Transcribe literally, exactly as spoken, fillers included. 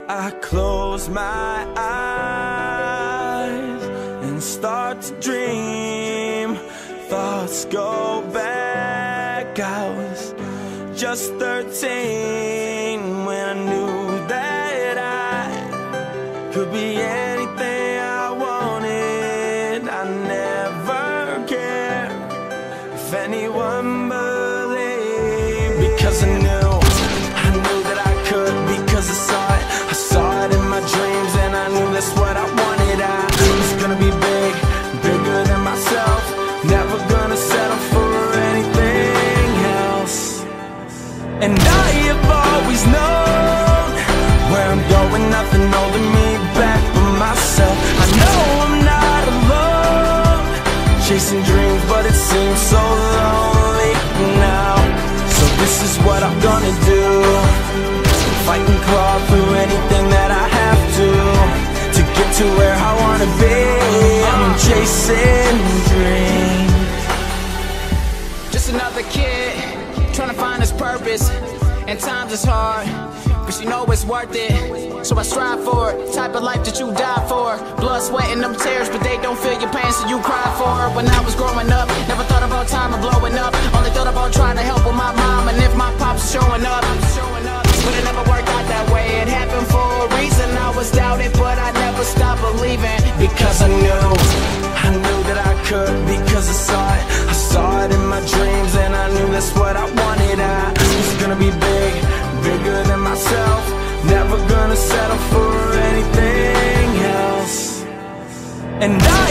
I close my eyes and start to dream. Thoughts go back, I was just thirteen when I knew that I could be anything I wanted. I never cared if anyone believed, because I knew, I knew that I could, because I saw it. I saw it in my dreams and I knew that's what I wanted. I was gonna be big, bigger than myself, never gonna settle for anything else. And I have always known where I'm going, nothing holding me back but myself. I know I'm not alone, chasing dreams, but it seems so lonely now. So this is what I'm gonna do, fight and claw through anything that I have to, to get to where I wanna be. I'm chasing dreams. Just another kid, trying to find his purpose, and times is hard, but you know it's worth it, so I strive for it. Type of life that you die for, blood, sweat, and them tears, but they don't feel your pain, so you cry for it. When I was growing up, never thought about time of blowing up, only thought about trying to help with my mom, and if my pops showing up, but it never worked out that way. It happened for a reason. I was doubted, but I never stopped believing, because I knew, I knew that I could, because I saw it. I saw it in my dreams and I knew that's what I wanted. I was gonna be big, bigger than myself, never gonna settle for anything else. And I